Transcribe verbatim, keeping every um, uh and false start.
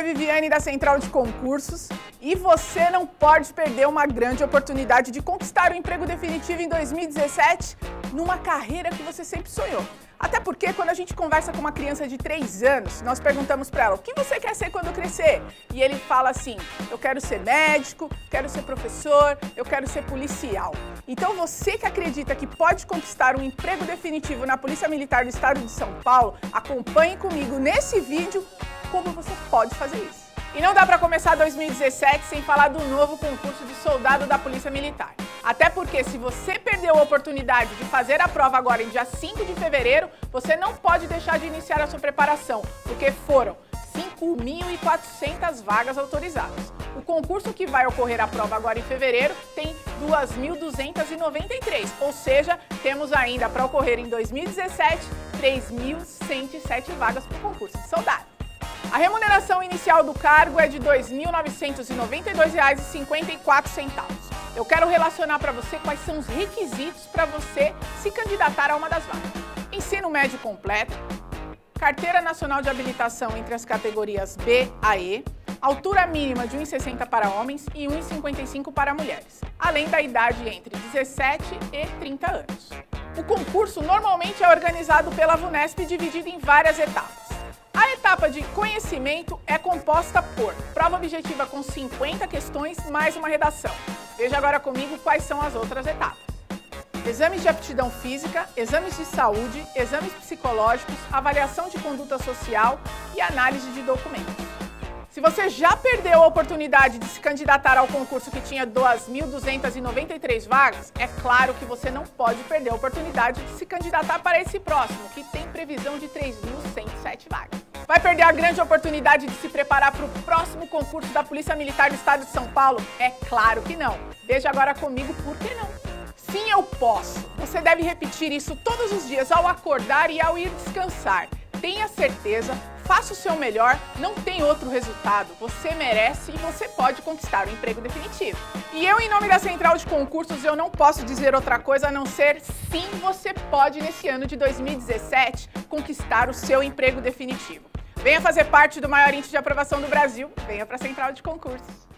Viviane da Central de Concursos e você não pode perder uma grande oportunidade de conquistar o emprego definitivo em dois mil e dezessete numa carreira que você sempre sonhou. Até porque quando a gente conversa com uma criança de três anos, nós perguntamos para ela, o que você quer ser quando crescer? E ele fala assim, eu quero ser médico, quero ser professor, eu quero ser policial. Então você que acredita que pode conquistar um emprego definitivo na Polícia Militar do Estado de São Paulo, acompanhe comigo nesse vídeo como você pode fazer isso. E não dá para começar dois mil e dezessete sem falar do novo concurso de soldado da Polícia Militar. Até porque se você perdeu a oportunidade de fazer a prova agora em dia cinco de fevereiro, você não pode deixar de iniciar a sua preparação, porque foram cinco mil e quatrocentas vagas autorizadas. O concurso que vai ocorrer a prova agora em fevereiro tem duas mil duzentas e noventa e três, ou seja, temos ainda para ocorrer em dois mil e dezessete três mil cento e sete vagas para o concurso de soldado. A remuneração inicial do cargo é de dois mil novecentos e noventa e dois reais e cinquenta e quatro centavos. Eu quero relacionar para você quais são os requisitos para você se candidatar a uma das vagas. Ensino médio completo, carteira nacional de habilitação entre as categorias B a E, altura mínima de um metro e sessenta para homens e um metro e cinquenta e cinco para mulheres, além da idade entre dezessete e trinta anos. O concurso normalmente é organizado pela VUNESP e dividido em várias etapas. A etapa de conhecimento é composta por prova objetiva com cinquenta questões mais uma redação. Veja agora comigo quais são as outras etapas. Exames de aptidão física, exames de saúde, exames psicológicos, avaliação de conduta social e análise de documentos. Se você já perdeu a oportunidade de se candidatar ao concurso que tinha duas mil duzentas e noventa e três vagas, é claro que você não pode perder a oportunidade de se candidatar para esse próximo, que tem previsão de três mil cento e sete vagas. Vai perder a grande oportunidade de se preparar para o próximo concurso da Polícia Militar do Estado de São Paulo? É claro que não. Veja agora comigo por que não. Sim, eu posso. Você deve repetir isso todos os dias ao acordar e ao ir descansar. Tenha certeza, faça o seu melhor, não tem outro resultado. Você merece e você pode conquistar o emprego definitivo. E eu, em nome da Central de Concursos, eu não posso dizer outra coisa a não ser sim, você pode, nesse ano de dois mil e dezessete, conquistar o seu emprego definitivo. Venha fazer parte do maior índice de aprovação do Brasil, venha para a Central de Concursos.